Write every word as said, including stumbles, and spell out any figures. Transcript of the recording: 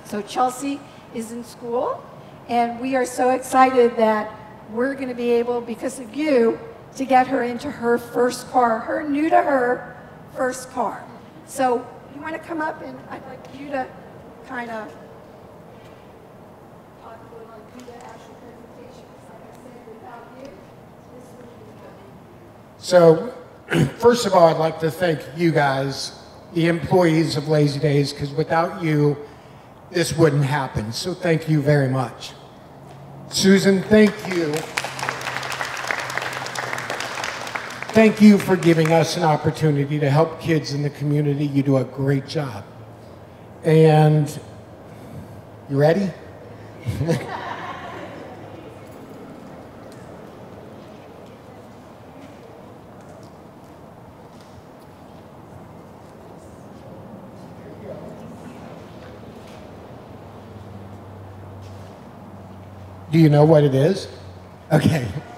So Chelsea is in school, and we are so excited that we're going to be able, because of you, to get her into her first car, her new to her first car. So you want to come up, and I'd like you to kind of talk a little and do the actual presentation. Like I said, without you, this wouldn't be done. So, first of all, I'd like to thank you guys, the employees of Lazydays, because without you, this wouldn't happen. So thank you very much. Susan, thank you. Thank you for giving us an opportunity to help kids in the community. You do a great job. And you ready? Do you know what it is? Okay.